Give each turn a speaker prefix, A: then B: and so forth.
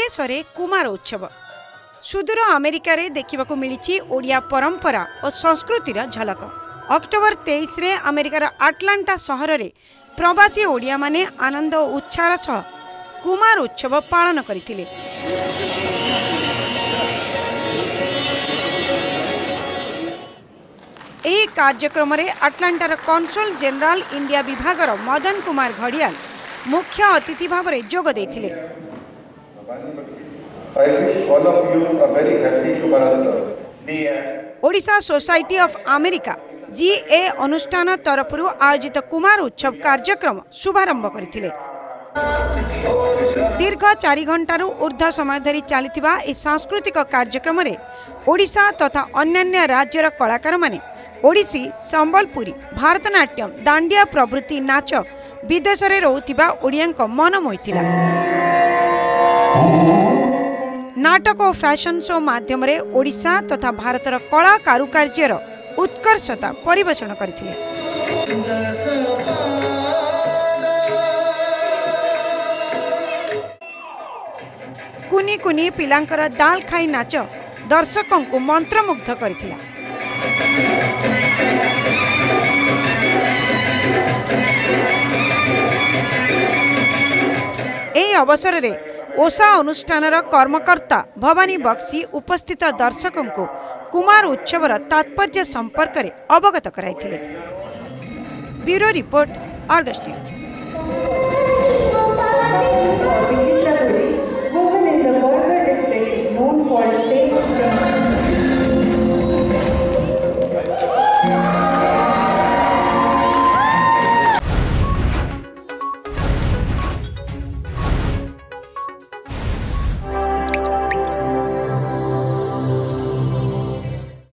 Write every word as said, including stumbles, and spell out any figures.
A: भुवनेश्वरे कुमार उत्सव सुदूर अमेरिका रे देखा मिली ओडिया परंपरा और संस्कृतिर झलक। अक्टोबर तेईस रे अमेरिकार आटलांटा सहर में प्रवासी ओडिया माने आनंद और उत्साह सह कुमार उत्सव पालन करथिले। एही कार्यक्रम रे आटलांटार कॉन्सुल जनरल इंडिया विभागर मदन कुमार घड़ियाल मुख्य अतिथि भाव में जोग देथिले। ओडिशा सोसाइटी ऑफ अमेरिका जी ए अनुष्ठान तरफ आयोजित कुमार उत्सव कार्यक्रम शुभारंभ करथिले। दीर्घ चार घंटार ऊर्ध्व समय धरी चलता यह सांस्कृतिक कार्यक्रम रे ओडिशा तथा अन्य राज्यर कलाकार माने ओडिसी, संबलपुरी, भारतनाट्यम, दांडिया प्रभृति नाच विदेश में रोथिबा ओडियांक मन मोहिथिला। नाटक और फैशन शो माध्यम रे ओडिशा तथा भारतर कला कारुकार्यर उत्कर्षता परिवेषण करथिले। कुनी कुनी पिलांकर दाल खाई नाच दर्शकों को मंत्रमुग्ध करथिला। एही अवसर रे ओषा अनुष्ठानर कर्मकर्ता भवानी बक्सी उपस्थित दर्शकों को कुमार उत्सवर तात्पर्य संपर्क में अवगत कराइथिले। Bureau report, Argus news.